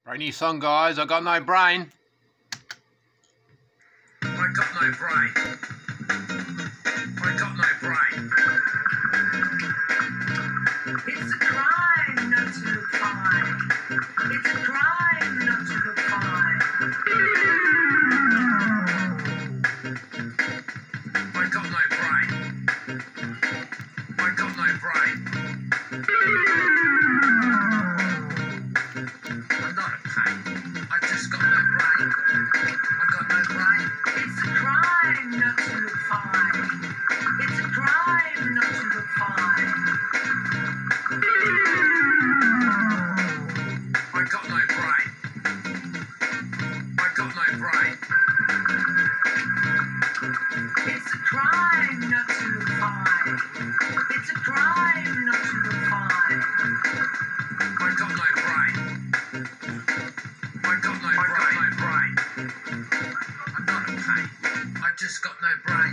Write new song, guys. I got no brain. I got no brain. I got no brain. It's a crime not to look fine. It's a crime not to look fine. I got no brain. I got no brain. I'm not a pain. I just got no brain. I got no brain. It's a crime not to look fine. It's a crime not to look fine. I got no brain. I got no brain. It's a crime not to look fine. It's a crime not to look fine. I got no brain. I got no brain. I'm not a pain. I just got no brain.